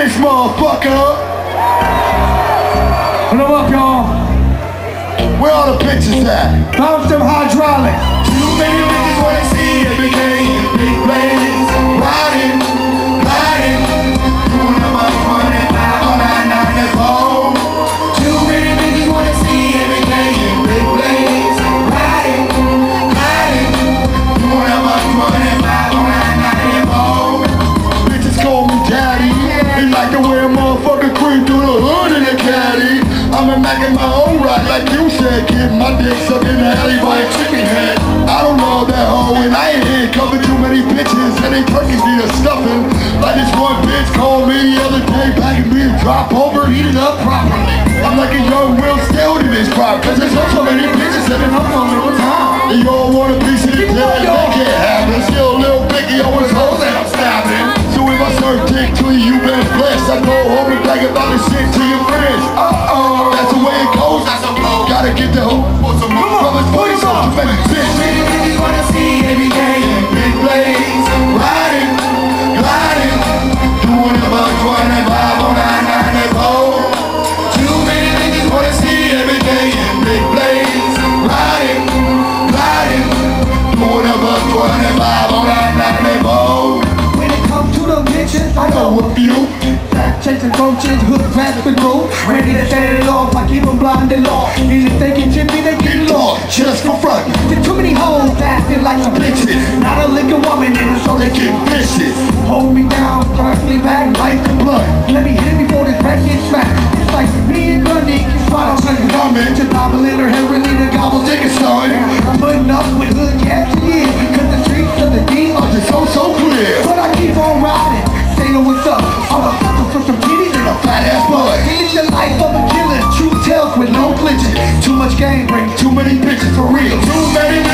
this motherfucker. What up, y'all? Where all the bitches at? Bounce them hydraulics. Too many bitches wanna see every game. Big plays, riding, gliding. Doing a much money, 509 at home. Too many bitches wanna see every game. Big plays, riding, gliding. Doing a much money, 509 at home. Bitches call me daddy. They like to wear motherfucking cream through the hood in the caddy. I'm a Mac in my own right, like you said, kid. My dick sucked in the alley by a chicken head. I don't know that hoe, and I ain't handcuffing too many bitches, and they turkeys need a stuffing. Like this one bitch called me the other day, packing me a drop over, heat it up properly. I'm like a young Will Still in this crowd, cause there's so many bitches sitting up on little time. They all want a piece of the dick, they can't have it. Still a little picky on his hoe that I'm stabbing. So if I serve dick to you, you better bless. I go home and brag about this shit to your friends. That's the way it goes, I suppose. Gotta get the hope for some more brothers, boys, so too many bitches wanna see every day. Big plays, riding, gliding, doing about 25 on 99 at home. Too many bitches wanna see every day. Big plays, riding, gliding, doing about 25 on 99 at home. When it comes to the bitches, I Go know with you. chasing coaches, hood fast with road. Ready to set it off, I keep them blind and lost. Either they can tip me, they get lost. Just for front. There's too many hoes acting like some bitches. Not a liquor woman in it, so they Get get vicious. hold me down, thrust me back, light the blood. Let me hit before this back gets smacked. It's like me and Grundy can spot on something coming. To gobble in her head, really to gobble chicken son. Putting up with hood cats for years, cause the streets of the D are just So clear. but I keep on riding, saying what's up. I'm a fucker for some titties and a fat ass butt. It's the life of a killer, true tales with no glitches. Too much game, bring too many bitches for real. Too many